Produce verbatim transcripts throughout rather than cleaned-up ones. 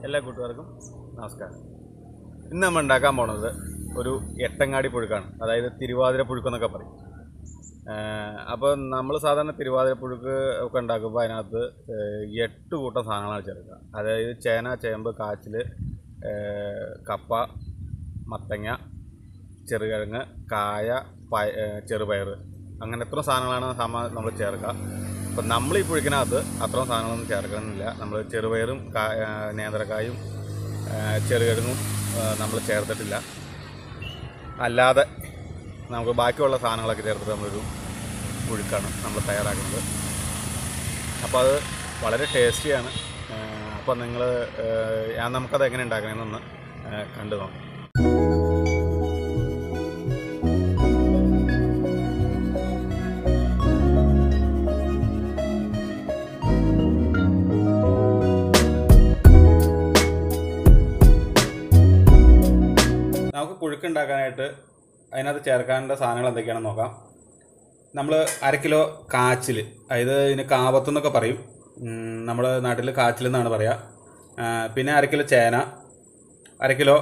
എല്ലാ കൂട്ടുകാർക്കും നമസ്കാരം. ഇന്ന് നമ്മൾ ഉണ്ടാക്കാൻ പോണത് ഒരു എട്ടങ്ങാടി പുഴുക്കാണ്, അതായത് തിരുവാതിര പുഴുക്കെന്നൊക്കെ പറയും. അപ്പോൾ നമ്മൾ സാധാരണ തിരുവാതിര പുഴുക്ക് ഒക്കെ ഉണ്ടാക്കുമ്പോൾ അതിനകത്ത് എട്ട് കൂട്ടം സാധനങ്ങളാണ് ചേർക്കുക. അതായത് ചേന, ചേമ്പ്, കാച്ചിൽ, കപ്പ, മത്തങ്ങ, ചെറുകിഴങ്ങ്, കായ, പയ ചെറുപയർ, അങ്ങനെ എത്ര സാധനങ്ങളാണ് നമ്മൾ ചേർക്കുക. അപ്പം നമ്മൾ ഈ പുഴുക്കിനകത്ത് അത്രയും സാധനങ്ങളൊന്നും ചേർക്കണമെന്നില്ല. നമ്മൾ ചെറുപയറും നേന്ത്രക്കായും ചെറുകിഴങ്ങും നമ്മൾ ചേർത്തിട്ടില്ല. അല്ലാതെ നമുക്ക് ബാക്കിയുള്ള സാധനങ്ങളൊക്കെ ചേർത്തിട്ട് നമ്മളൊരു പുഴുക്കാണ് നമ്മൾ തയ്യാറാക്കുന്നത്. അപ്പോൾ അത് വളരെ ടേസ്റ്റിയാണ്. അപ്പോൾ നിങ്ങൾ നമുക്കത് എങ്ങനെ ഉണ്ടാക്കണമെന്നൊന്ന് കണ്ടു നോക്കാം. നമുക്ക് പുഴുക്കുണ്ടാക്കാനായിട്ട് അതിനകത്ത് ചേർക്കാനുള്ള സാധനങ്ങൾ എന്തൊക്കെയാണെന്ന് നോക്കാം. നമ്മൾ അര കിലോ കാച്ചിൽ, അതായത് ഇതിന് കാവത്തെന്നൊക്കെ പറയും, നമ്മുടെ നാട്ടിൽ കാച്ചിൽ എന്നാണ് പറയുക. പിന്നെ അര കിലോ ചേന, അര കിലോ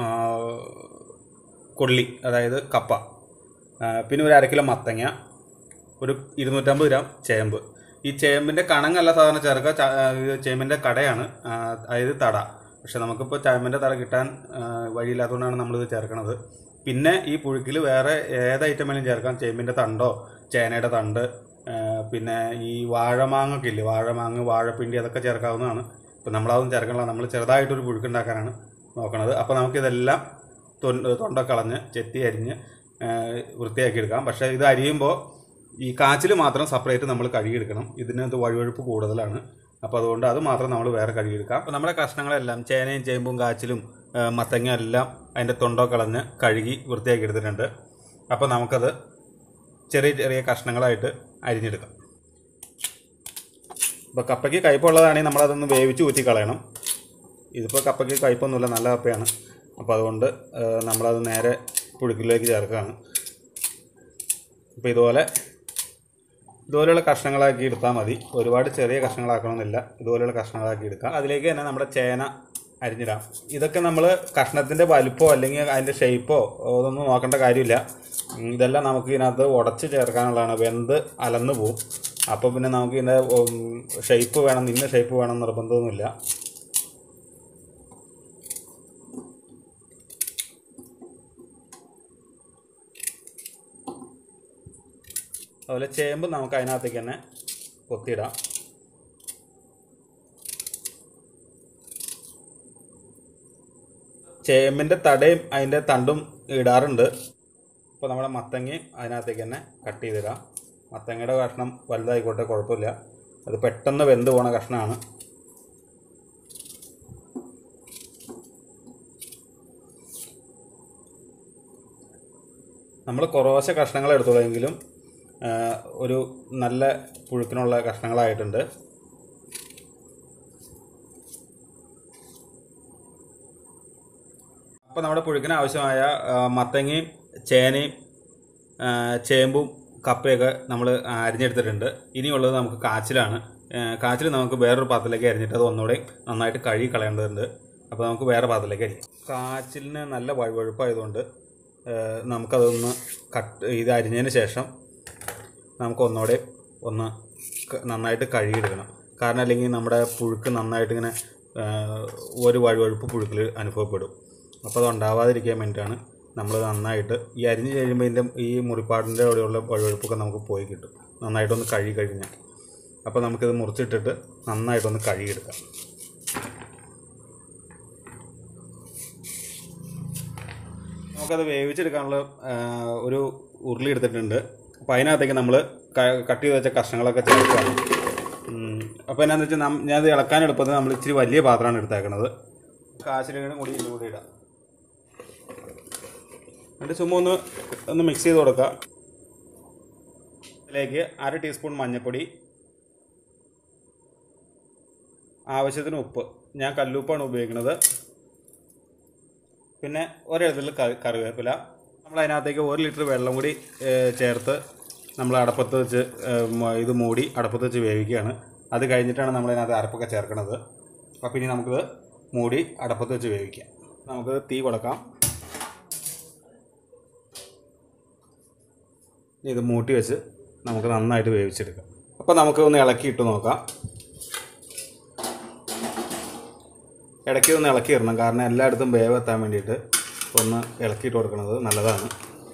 കൊള്ളി അതായത് കപ്പ, പിന്നെ ഒരു അര കിലോ മത്തങ്ങ, ഒരു ഇരുന്നൂറ്റമ്പത് ഗ്രാം ചേമ്പ്. ഈ ചേമ്പിൻ്റെ കണങ്ങല്ല സാധാരണ ചേർക്കുക, ചേമ്പിൻ്റെ കടയാണ്, അതായത് തട. പക്ഷെ നമുക്കിപ്പോൾ ചേമ്പിൻ്റെ തട കിട്ടാൻ വഴിയില്ലാത്തതുകൊണ്ടാണ് നമ്മളിത് ചേർക്കണത്. പിന്നെ ഈ പുഴുക്കിൽ വേറെ ഏത് ഐറ്റം വേണമെങ്കിലും ചേർക്കാം. ചേമ്പിൻ്റെ തണ്ടോ ചേനയുടെ തണ്ട്, പിന്നെ ഈ വാഴമാങ്ങൊക്കെ ഇല്ലേ, വാഴമാങ്ങ, വാഴപ്പിണ്ടി, അതൊക്കെ ചേർക്കാവുന്നതാണ്. ഇപ്പം നമ്മളതൊന്നും ചേർക്കണില്ല, നമ്മൾ ചെറുതായിട്ടൊരു പുഴുക്കുണ്ടാക്കാനാണ് നോക്കണത്. അപ്പോൾ നമുക്കിതെല്ലാം തൊണ്ട തൊണ്ട കളഞ്ഞ് ചെത്തി അരിഞ്ഞ് വൃത്തിയാക്കി എടുക്കാം. പക്ഷേ ഇത് അരിയുമ്പോൾ ഈ കാച്ചിൽ മാത്രം സെപ്പറേറ്റ് നമ്മൾ കഴുകിയെടുക്കണം. ഇതിനകത്ത് വഴുവഴുപ്പ് കൂടുതലാണ്. അപ്പോൾ അതുകൊണ്ട് അത് മാത്രം നമ്മൾ വേറെ കഴുകിയെടുക്കാം. അപ്പോൾ നമ്മുടെ കഷ്ണങ്ങളെല്ലാം ചേനയും ചേമ്പും കാച്ചിലും മത്തങ്ങ എല്ലാം അതിൻ്റെ തൊണ്ടോ കളഞ്ഞ് കഴുകി വൃത്തിയാക്കി എടുത്തിട്ടുണ്ട്. അപ്പോൾ നമുക്കത് ചെറിയ ചെറിയ കഷ്ണങ്ങളായിട്ട് അരിഞ്ഞെടുക്കാം. ഇപ്പോൾ കപ്പയ്ക്ക് കയ്പുള്ളതാണെങ്കിൽ നമ്മളതൊന്ന് വേവിച്ച് ഊറ്റി കളയണം. ഇതിപ്പോൾ കപ്പയ്ക്ക് കയ്പൊന്നുമില്ല, നല്ല കപ്പയാണ്. അപ്പോൾ അതുകൊണ്ട് നമ്മളത് നേരെ പുഴുക്കിലേക്ക് ചേർക്കുകയാണ്. അപ്പോൾ ഇതുപോലെ ഇതുപോലെയുള്ള കഷ്ണങ്ങളാക്കി എടുത്താൽ മതി. ഒരുപാട് ചെറിയ കഷ്ണങ്ങളാക്കണമെന്നില്ല, ഇതുപോലെയുള്ള കഷ്ണങ്ങളാക്കി എടുക്കാം. അതിലേക്ക് തന്നെ നമ്മുടെ ചേന അരിഞ്ഞിടാം. ഇതൊക്കെ നമ്മൾ കഷ്ണത്തിൻ്റെ വലുപ്പമോ അല്ലെങ്കിൽ അതിൻ്റെ ഷേപ്പോ അതൊന്നും നോക്കേണ്ട കാര്യമില്ല. ഇതെല്ലാം നമുക്ക് ഇതിനകത്ത് ഉടച്ച് ചേർക്കാനുള്ളതാണ്. വെന്ത് അലന്ന് പോവും. അപ്പോൾ പിന്നെ നമുക്ക് ഇതിൻ്റെ ഷേപ്പ് വേണം, ഇന്ന ഷേപ്പ് വേണം നിർബന്ധമൊന്നുമില്ല. അതുപോലെ ചേമ്പ് നമുക്ക് അതിനകത്തേക്ക് തന്നെ കൊത്തിയിടാം. ചേമ്പിൻ്റെ തടയും അതിൻ്റെ തണ്ടും ഇടാറുണ്ട്. അപ്പോൾ നമ്മുടെ മത്തങ്ങയും അതിനകത്തേക്ക് തന്നെ കട്ട് ചെയ്തിടാം. മത്തങ്ങയുടെ കഷ്ണം വലുതായിക്കോട്ടെ, കുഴപ്പമില്ല, അത് പെട്ടെന്ന് വെന്ത് പോണ കഷ്ണമാണ്. നമ്മൾ കുറേശ്ശെ കഷ്ണങ്ങൾ എടുത്തോളെങ്കിലും ഒരു നല്ല പുഴുക്കിനുള്ള കഷ്ണങ്ങളായിട്ടുണ്ട്. അപ്പോൾ നമ്മുടെ പുഴുക്കിന് ആവശ്യമായ മത്തങ്ങയും ചേനയും ചേമ്പും കപ്പയൊക്കെ നമ്മൾ അരിഞ്ഞെടുത്തിട്ടുണ്ട്. ഇനിയുള്ളത് നമുക്ക് കാച്ചിലാണ്. കാച്ചിൽ നമുക്ക് വേറൊരു പാത്രത്തിലേക്ക് അരിഞ്ഞിട്ട് അത് ഒന്നുകൂടെ നന്നായിട്ട് കഴുകി കളയേണ്ടതുണ്ട്. അപ്പോൾ നമുക്ക് വേറെ പാത്രത്തിലേക്ക് അരിയാം. കാച്ചിലിന് നല്ല വഴുവഴുപ്പായതുകൊണ്ട് നമുക്കതൊന്ന് കട്ട് ഇത് അരിഞ്ഞതിന് ശേഷം നമുക്ക് ഒന്നുകൂടെ ഒന്ന് നന്നായിട്ട് കഴുകിയെടുക്കണം. കാരണം അല്ലെങ്കിൽ നമ്മുടെ പുഴുക്ക് നന്നായിട്ട് ഇങ്ങനെ ഒരു വഴുവഴുപ്പ് പുഴുക്കിൽ അനുഭവപ്പെടും. അപ്പോൾ അത് ഉണ്ടാവാതിരിക്കാൻ വേണ്ടിയിട്ടാണ് നമ്മൾ നന്നായിട്ട് ഈ അരിഞ്ഞ് കഴിയുമ്പോൾ ഇതിൻ്റെ ഈ മുറിപ്പാടിൻ്റെ അവിടെയുള്ള വഴുവഴുപ്പൊക്കെ നമുക്ക് പോയി കിട്ടും, നന്നായിട്ടൊന്ന് കഴുകി കഴിഞ്ഞാൽ. അപ്പോൾ നമുക്കിത് മുറിച്ചിട്ടിട്ട് നന്നായിട്ടൊന്ന് കഴുകിയെടുക്കാം. നമുക്കത് വേവിച്ചെടുക്കാനുള്ള ഒരു ഉരുളി എടുത്തിട്ടുണ്ട്. അപ്പോൾ അതിനകത്തേക്ക് നമ്മൾ കട്ട് ചെയ്ത് വെച്ച കഷ്ണങ്ങളൊക്കെ ചേർക്കുകയാണ്. അപ്പോൾ എന്നാന്ന് വെച്ചാൽ ഞാനത് ഇളക്കാൻ എളുപ്പത്തിൽ നമ്മൾ ഇച്ചിരി വലിയ പാത്രമാണ് എടുത്തേക്കണത്. കാച്ചിലും കൂടി ഇതും കൂടി ഇടാം. എന്നിട്ട് ചുമ്മാ ഒന്ന് ഒന്ന് മിക്സ് ചെയ്ത് കൊടുക്കുക. അതിലേക്ക് അര ടീസ്പൂൺ മഞ്ഞൾപ്പൊടി, ആവശ്യത്തിന് ഉപ്പ്, ഞാൻ കല്ലുപ്പാണ് ഉപയോഗിക്കുന്നത്, പിന്നെ ഒരെഴുതിൽ കറിവേപ്പില. നമ്മൾ അതിനകത്തേക്ക് ഒരു ലിറ്റർ വെള്ളം കൂടി ചേർത്ത് നമ്മൾ അടപ്പത്ത് വെച്ച് ഇത് മൂടി അടപ്പത്ത് വെച്ച് വേവിക്കുകയാണ്. അത് കഴിഞ്ഞിട്ടാണ് നമ്മൾ അതിനകത്ത് അരപ്പൊക്കെ ചേർക്കുന്നത്. അപ്പോൾ ഇനി നമുക്കിത് മൂടി അടപ്പത്ത് വെച്ച് വേവിക്കാം. നമുക്ക് തീ കൊടുക്കാം. ഇത് മൂട്ടി വെച്ച് നമുക്ക് നന്നായിട്ട് വേവിച്ചെടുക്കാം. അപ്പോൾ നമുക്ക് ഒന്ന് ഇളക്കിയിട്ട് നോക്കാം. ഇടയ്ക്ക് ഒന്ന് ഇളക്കി ഇടണം, കാരണം എല്ലായിടത്തും വേവ് എത്താൻ വേണ്ടിയിട്ട് ഒന്ന് ഇളക്കിയിട്ട് കൊടുക്കുന്നത് നല്ലതാണ്.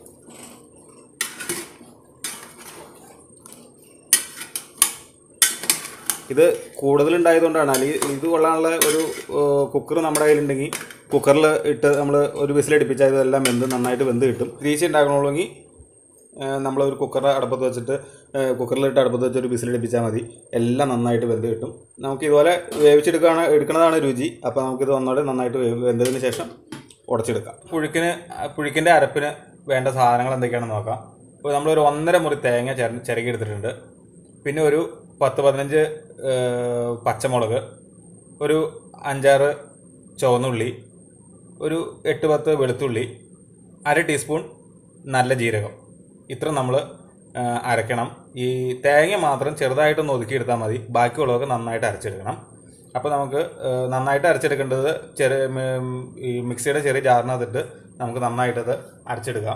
ഇത് കൂടുതലുണ്ടായതുകൊണ്ടാണ്. അല്ലെങ്കിൽ ഇത് കൊള്ളാനുള്ള ഒരു കുക്കർ നമ്മുടെ കയ്യിലുണ്ടെങ്കിൽ കുക്കറിൽ ഇട്ട് നമ്മൾ ഒരു വിസിലടിപ്പിച്ചാൽ ഇതെല്ലാം വെന്ത് നന്നായിട്ട് വെന്ത് കിട്ടും. ഗ്രീസി ഉണ്ടാക്കണമെങ്കിൽ നമ്മളൊരു കുക്കർ അടുപ്പത്ത് വെച്ചിട്ട് കുക്കറിലിട്ട് അടുപ്പത്ത് വെച്ച് ഒരു വിസിലടിപ്പിച്ചാൽ മതി, എല്ലാം നന്നായിട്ട് വെന്ത് കിട്ടും. നമുക്ക് ഇതുപോലെ വേവിച്ചെടുക്കുകയാണ് എടുക്കുന്നതാണ് രുചി. അപ്പോൾ നമുക്കിത് ഒന്നുകൂടെ നന്നായിട്ട് വെന്തതിന് ശേഷം ഉടച്ചെടുക്കാം. പുഴുക്കിന് പുഴുക്കിൻ്റെ അരപ്പിന് വേണ്ട സാധനങ്ങൾ എന്തൊക്കെയാണെന്ന് നോക്കാം. ഇപ്പോൾ നമ്മളൊരു ഒന്നര മുറി തേങ്ങ ചിര ചിരകി എടുത്തിട്ടുണ്ട്. പിന്നെ ഒരു പത്ത് പതിനഞ്ച് പച്ചമുളക്, ഒരു അഞ്ചാറ് ചുവന്നുള്ളി, ഒരു എട്ട് പത്ത് വെളുത്തുള്ളി, അര ടീസ്പൂൺ നല്ല ജീരകം. ഇത്ര നമ്മൾ അരയ്ക്കണം. ഈ തേങ്ങ മാത്രം ചെറുതായിട്ടൊന്ന് ഒതുക്കിയെടുത്താൽ മതി, ബാക്കിയുള്ളതൊക്കെ നന്നായിട്ട് അരച്ചെടുക്കണം. അപ്പോൾ നമുക്ക് നന്നായിട്ട് അരച്ചെടുക്കേണ്ടത് ചെറിയ ഈ മിക്സിയുടെ ചെറിയ ജാറിനകത്തിട്ട് നമുക്ക് നന്നായിട്ടത് അരച്ചെടുക്കാം.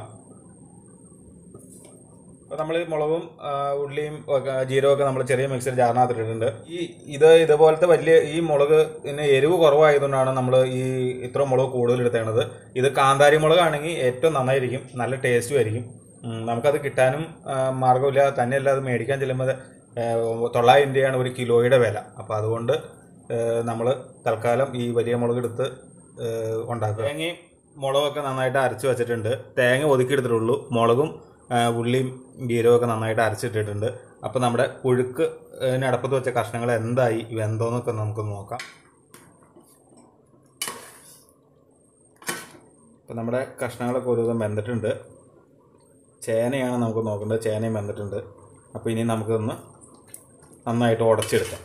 അപ്പോൾ നമ്മൾ മുളകും ഉള്ളിയും ജീരകമൊക്കെ നമ്മൾ ചെറിയ മിക്സിയുടെ ജാറിനകത്തിട്ടിട്ടുണ്ട്. ഈ ഇത് ഇതുപോലത്തെ വലിയ ഈ മുളക് പിന്നെ എരിവ് കുറവായതുകൊണ്ടാണ് നമ്മൾ ഈ ഇത്ര മുളക് കൂടുതൽ എടുത്തേണ്ടത്. ഇത് കാന്താരി മുളകാണെങ്കിൽ ഏറ്റവും നന്നായിരിക്കും, നല്ല ടേസ്റ്റും ആയിരിക്കും. നമുക്കത് കിട്ടാനും മാർഗ്ഗമില്ല. തന്നെയല്ല, അത് മേടിക്കാൻ ചെല്ലുമ്പോൾ തൊള്ളായിരം രൂപയാണ് ഒരു കിലോയുടെ വില. അപ്പോൾ അതുകൊണ്ട് നമ്മൾ തൽക്കാലം ഈ വലിയ മുളക് എടുത്ത് ഉണ്ടാക്കുക. തേങ്ങയും മുളകൊക്കെ നന്നായിട്ട് അരച്ച് വെച്ചിട്ടുണ്ട്. തേങ്ങ ഒതുക്കിയെടുത്തിട്ടുള്ളൂ. മുളകും ഉള്ളിയും ജീരകമൊക്കെ നന്നായിട്ട് അരച്ചിട്ടിട്ടുണ്ട്. അപ്പോൾ നമ്മുടെ പുഴുക്ക് അടുപ്പത്ത് വെച്ച കഷ്ണങ്ങൾ എന്തായി വെന്തോന്നൊക്കെ നമുക്ക് നോക്കാം. അപ്പോൾ നമ്മുടെ കഷ്ണങ്ങളൊക്കെ ഒരുവിധം വെന്തിട്ടുണ്ട്. ചേനയാണ് നമുക്ക് നോക്കേണ്ടത്. ചേനയും വെന്തിട്ടുണ്ട്. അപ്പോൾ ഇനി നമുക്കൊന്ന് നന്നായിട്ട് ഉടച്ചെടുക്കാം.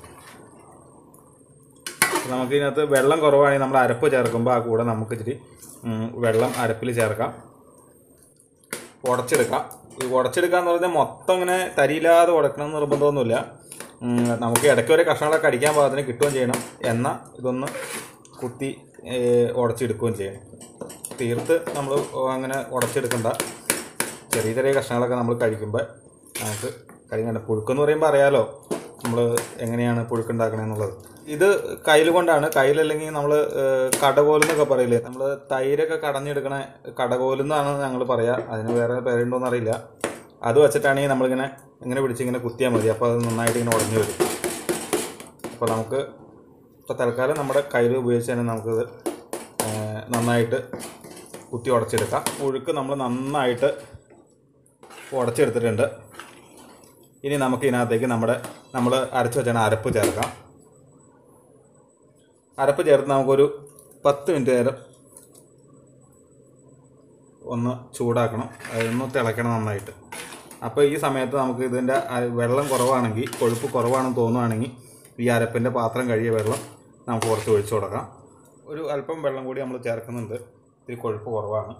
നമുക്ക് ഇതിനകത്ത് വെള്ളം കുറവാണെങ്കിൽ നമ്മൾ അരപ്പ് ചേർക്കുമ്പോൾ ആ കൂടെ നമുക്ക് ഇച്ചിരി വെള്ളം അരപ്പിൽ ചേർക്കാം. ഉടച്ചെടുക്കാം. ഈ ഉടച്ചെടുക്കുക എന്ന് പറഞ്ഞാൽ മൊത്തം ഇങ്ങനെ തരിയില്ലാതെ ഉടക്കണം നിർബന്ധമൊന്നുമില്ല. നമുക്ക് ഇടയ്ക്ക് വരെ കഷ്ണങ്ങളൊക്കെ അടിക്കാൻ പാകത്തിന് കിട്ടുകയും ചെയ്യണം. എന്നാൽ ഇതൊന്ന് കുത്തി ഉടച്ചെടുക്കുകയും ചെയ്യണം. തീർത്ത് നമ്മൾ അങ്ങനെ ഉടച്ചെടുക്കണ്ട. ചെറിയ ചെറിയ കഷ്ണങ്ങളൊക്കെ നമ്മൾ കഴിക്കുമ്പോൾ നമുക്ക് കഴിക്കണ്ട. പുഴുക്കെന്ന് പറയുമ്പോൾ അറിയാലോ നമ്മൾ എങ്ങനെയാണ് പുഴുക്കുണ്ടാക്കണമെന്നുള്ളത്. ഇത് കയ്യിൽ കൊണ്ടാണ്. കയ്യിലല്ലെങ്കിൽ നമ്മൾ കടകോലെന്നൊക്കെ പറയില്ലേ, നമ്മൾ തൈരൊക്കെ കടഞ്ഞെടുക്കണ കടകോലെന്നാണ് ഞങ്ങൾ പറയുക. അതിന് വേറെ പേരുണ്ടോയെന്ന് അറിയില്ല. അത് വെച്ചിട്ടാണെങ്കിൽ നമ്മളിങ്ങനെ ഇങ്ങനെ പിടിച്ച് ഇങ്ങനെ കുത്തിയാൽ മതി. അപ്പോൾ അത് നന്നായിട്ട് ഇങ്ങനെ ഉടഞ്ഞു വരും. അപ്പോൾ നമുക്ക് ഇപ്പോൾ തൽക്കാലം നമ്മുടെ കയ്യിൽ ഉപയോഗിച്ച് തന്നെ നമുക്കിത് നന്നായിട്ട് കുത്തി ഉടച്ചെടുക്കാം. പുഴുക്ക് നമ്മൾ നന്നായിട്ട് ഉടച്ചെടുത്തിട്ടുണ്ട്. ഇനി നമുക്ക് ഇതിനകത്തേക്ക് നമ്മുടെ നമ്മൾ അരച്ച് വെച്ചാണ് അരപ്പ് ചേർക്കാം. അരപ്പ് ചേർത്ത് നമുക്കൊരു പത്ത് മിനിറ്റ് നേരം ഒന്ന് ചൂടാക്കണം. അതൊന്ന് തിളയ്ക്കണം നന്നായിട്ട്. അപ്പോൾ ഈ സമയത്ത് നമുക്ക് ഇതിൻ്റെ വെള്ളം കുറവാണെങ്കിൽ, കൊഴുപ്പ് കുറവാണെന്ന് തോന്നുകയാണെങ്കിൽ ഈ അരപ്പിൻ്റെ പാത്രം കഴിയ വെള്ളം നമുക്ക് കുറച്ച് ഒഴിച്ചു കൊടുക്കാം. ഒരു അല്പം വെള്ളം കൂടി നമ്മൾ ചേർക്കുന്നുണ്ട്. ഇത്തിരി കൊഴുപ്പ് കുറവാണ്.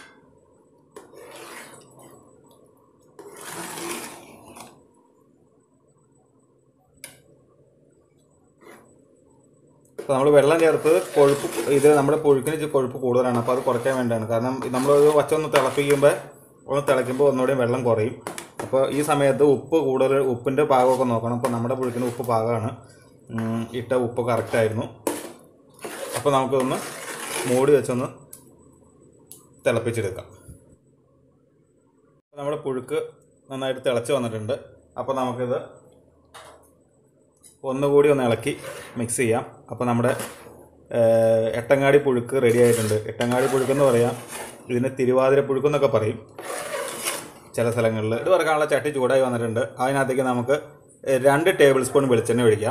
അപ്പോൾ നമ്മൾ വെള്ളം ചേർത്ത് കൊഴുപ്പ് ഇത് നമ്മുടെ പുഴുക്കിന് കൊഴുപ്പ് കൂടുതലാണ്. അപ്പോൾ അത് കുറയ്ക്കാൻ വേണ്ടിയാണ്. കാരണം നമ്മളൊരു വച്ച ഒന്ന് തിളപ്പിക്കുമ്പോൾ ഒന്ന് തിളയ്ക്കുമ്പോൾ ഒന്നുകൂടെയും വെള്ളം കുറയും. അപ്പോൾ ഈ സമയത്ത് ഉപ്പ് കൂടുതൽ, ഉപ്പിൻ്റെ പാകമൊക്കെ നോക്കണം. അപ്പോൾ നമ്മുടെ പുഴുക്കിന് ഉപ്പ് പാകമാണ്. ഇട്ട ഉപ്പ് കറക്റ്റായിരുന്നു. അപ്പോൾ നമുക്കൊന്ന് മൂടി വെച്ചൊന്ന് തിളപ്പിച്ചെടുക്കാം. നമ്മുടെ പുഴുക്ക് നന്നായിട്ട് തിളച്ച് വന്നിട്ടുണ്ട്. അപ്പോൾ നമുക്കിത് ഒന്നുകൂടി ഒന്ന് ഇളക്കി മിക്സ് ചെയ്യാം. അപ്പോൾ നമ്മുടെ എട്ടങ്ങാടി പുഴുക്ക് റെഡി ആയിട്ടുണ്ട്. എട്ടങ്ങാടി പുഴുക്കെന്ന് പറയാം, ഇതിന് തിരുവാതിര പുഴുക്കെന്നൊക്കെ പറയും ചില സ്ഥലങ്ങളിൽ. ഇത് വറക്കാനുള്ള ചട്ടി ചൂടായി വന്നിട്ടുണ്ട്. അതിനകത്തേക്ക് നമുക്ക് രണ്ട് ടേബിൾ സ്പൂൺ വെളിച്ചെണ്ണ ഒഴിക്കാം.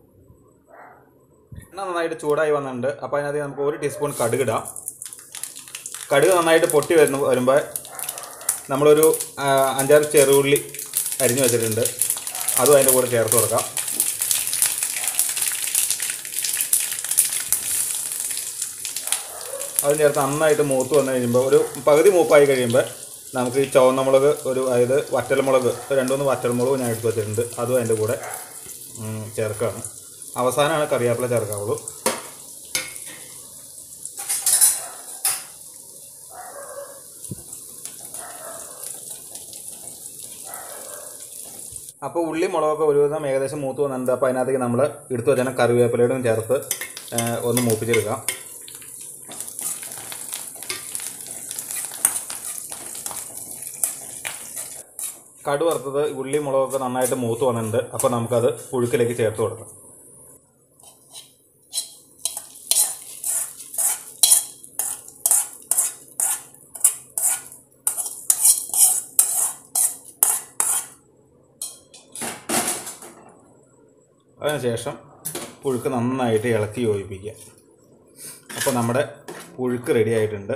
എണ്ണ നന്നായിട്ട് ചൂടായി വന്നിട്ടുണ്ട്. അപ്പോൾ അതിനകത്തേക്ക് നമുക്ക് ഒരു ടീസ്പൂൺ കടുകിടാം. കടുക് നന്നായിട്ട് പൊട്ടി വരുന്ന വരുമ്പോൾ നമ്മളൊരു അഞ്ചാറ് ചെറുള്ളി അരിഞ്ഞു വെച്ചിട്ടുണ്ട്. അതും അതിൻ്റെ കൂടെ ചേർത്ത് കൊടുക്കാം. അത് ചേർത്ത് നന്നായിട്ട് മൂത്ത് വന്നു കഴിയുമ്പോൾ, ഒരു പകുതി മൂപ്പായി കഴിയുമ്പോൾ നമുക്ക് ഈ ചുവന്ന മുളക് ഒരു അതായത് വറ്റൽമുളക് രണ്ട് മൂന്ന് വറ്റൽമുളക് ഞാൻ എടുത്ത് വെച്ചിട്ടുണ്ട്. അതും അതിൻ്റെ കൂടെ ചേർക്കുകയാണ്. അവസാനമാണ് കറിവേപ്പില ചേർക്കാവുള്ളൂ. അപ്പോൾ ഉള്ളി മുളകൊക്കെ ഒരുവിധം ഏകദേശം മൂത്ത് വന്നിട്ടുണ്ട്. അപ്പോൾ അതിനകത്തേക്ക് നമ്മൾ എടുത്തു വെച്ചാൽ കറിവേപ്പിലയോടും ചേർത്ത് ഒന്ന് മൂപ്പിച്ചെടുക്കാം. കടു വറുത്തത് ഉള്ളി മുളകൊക്കെ നന്നായിട്ട് മൂത്ത് വന്നിട്ടുണ്ട്. അപ്പോൾ നമുക്കത് പുഴുക്കിലേക്ക് ചേർത്ത് കൊടുക്കാം. അതിനുശേഷം പുഴുക്ക് നന്നായിട്ട് ഇളക്കി യോജിപ്പിക്കുക. അപ്പോൾ നമ്മുടെ പുഴുക്ക് റെഡി ആയിട്ടുണ്ട്.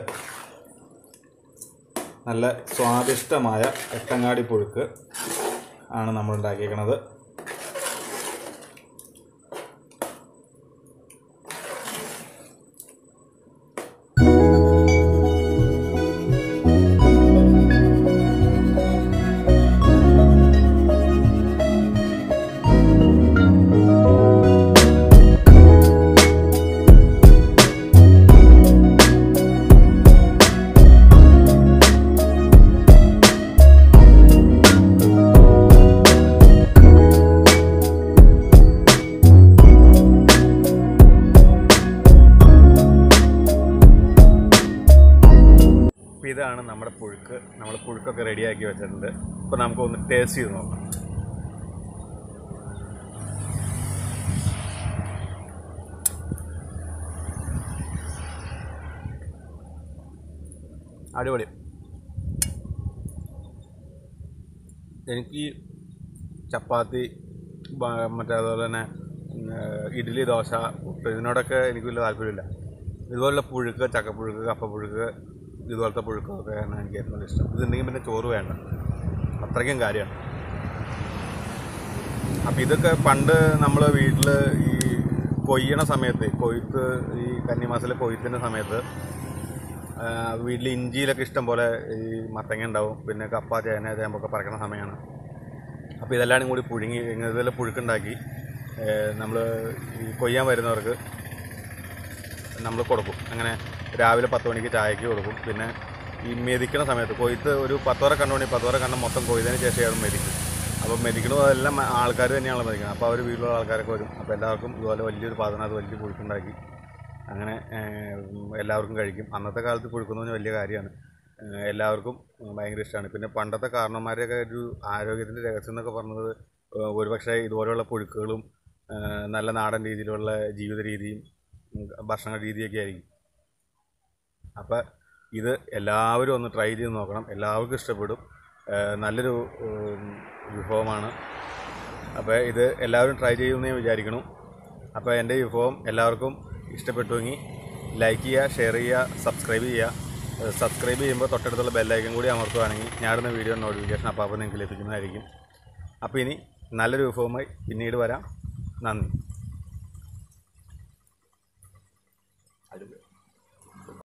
നല്ല സ്വാദിഷ്ടമായ എട്ടങ്ങാടി പുഴുക്ക് ആണ് നമ്മൾ ഉണ്ടാക്കിയിരിക്കുന്നത്. ഇതാണ് നമ്മുടെ പുഴുക്ക്. നമ്മൾ പുഴുക്കൊക്കെ റെഡിയാക്കി വെച്ചിട്ടുണ്ട്. ഇപ്പോൾ നമുക്കൊന്ന് ടേസ്റ്റ് ചെയ്ത് നോക്കാം. അടിപൊളി. എനിക്ക് ചപ്പാത്തി മറ്റേ അതുപോലെ തന്നെ ഇഡ്ഡലി ദോശ ഇതിനോടൊക്കെ എനിക്ക് വലിയ താല്പര്യമില്ല. ഇതുപോലുള്ള പുഴുക്ക്, ചക്കപ്പുഴുക്ക്, കപ്പപ്പുഴുക്ക്, ഇതുപോലത്തെ പുഴുക്കൊക്കെയാണ് എനിക്ക് ഏറ്റവും ഇഷ്ടം. ഇതുണ്ടെങ്കിൽ പിന്നെ ചോറ് വേണ്ട, അത്രയ്ക്കും കാര്യമാണ്. അപ്പം ഇതൊക്കെ പണ്ട് നമ്മൾ വീട്ടിൽ ഈ കൊയ്യണ സമയത്ത്, കൊയ്ത്ത് ഈ കന്നിമാസത്തിലെ കൊയ്ത്തിൻ്റെ സമയത്ത് വീട്ടിൽ ഇഞ്ചിയിലൊക്കെ ഇഷ്ടം പോലെ ഈ മത്തങ്ങ ഉണ്ടാവും. പിന്നെ കപ്പ, ചേന, ചേമ്പൊക്കെ പറിക്കുന്ന സമയമാണ്. അപ്പോൾ ഇതെല്ലാം കൂടി പുഴുങ്ങി ഇതെല്ലാം പുഴുക്കുണ്ടാക്കി നമ്മൾ ഈ കൊയ്യാൻ വരുന്നവർക്ക് നമ്മൾ കൊടുക്കും. അങ്ങനെ രാവിലെ പത്ത് മണിക്ക് ചായക്ക് കൊടുക്കും. പിന്നെ ഈ മെതിക്കണ സമയത്ത് കൊയ്ത്ത് ഒരു പത്തോര കണ്ടുകൊണ്ട് പത്തോര കണ്ട മൊത്തം കൊയ്തതിന് ശേഷമാണ് മെതിക്കും. അപ്പോൾ മെതിക്കണത് അതെല്ലാം ആൾക്കാർ തന്നെയാണ് മെതിക്കുന്നത്. അപ്പോൾ അവർ വീട്ടിലുള്ള ആൾക്കാരൊക്കെ വരും. അപ്പോൾ എല്ലാവർക്കും ഇതുപോലെ വലിയൊരു പാത്രത്തിനകത്ത് വലിയ പുഴുക്കുണ്ടാക്കി അങ്ങനെ എല്ലാവർക്കും കഴിക്കും. അന്നത്തെ കാലത്ത് പുഴുക്കുന്നത് വലിയ കാര്യമാണ്, എല്ലാവർക്കും ഭയങ്കര ഇഷ്ടമാണ്. പിന്നെ പണ്ടത്തെ കാരണന്മാരെയൊക്കെ ഒരു ആരോഗ്യത്തിൻ്റെ രഹസ്യം എന്നൊക്കെ പറഞ്ഞത് ഒരുപക്ഷെ ഇതുപോലെയുള്ള പുഴുക്കുകളും നല്ല നാടൻ രീതിയിലുള്ള ജീവിത രീതിയും ഭക്ഷണ രീതിയൊക്കെ ആയിരിക്കും. അപ്പോൾ ഇത് എല്ലാവരും ഒന്ന് ട്രൈ ചെയ്ത് നോക്കണം. എല്ലാവർക്കും ഇഷ്ടപ്പെടും. നല്ലൊരു വിഭവമാണ്. അപ്പോൾ ഇത് എല്ലാവരും ട്രൈ ചെയ്യുമെന്ന് ഞാൻ വിചാരിക്കണം. അപ്പോൾ എൻ്റെ വിഭവം എല്ലാവർക്കും ഇഷ്ടപ്പെട്ടുവെങ്കിൽ ലൈക്ക് ചെയ്യുക, ഷെയർ ചെയ്യുക, സബ്സ്ക്രൈബ് ചെയ്യുക. സബ്സ്ക്രൈബ് ചെയ്യുമ്പോൾ തൊട്ടടുത്തുള്ള ബെല്ലൈക്കൻ കൂടി അമർത്തുകയാണെങ്കിൽ ഞാനിടുന്ന വീഡിയോ നോട്ടിഫിക്കേഷൻ അപ്പോൾ അപ്പോൾ നിങ്ങൾക്ക് ലഭിക്കുന്നതായിരിക്കും. അപ്പോൾ ഇനി നല്ലൊരു വിഭവമായി പിന്നീട് വരാം. നന്ദി.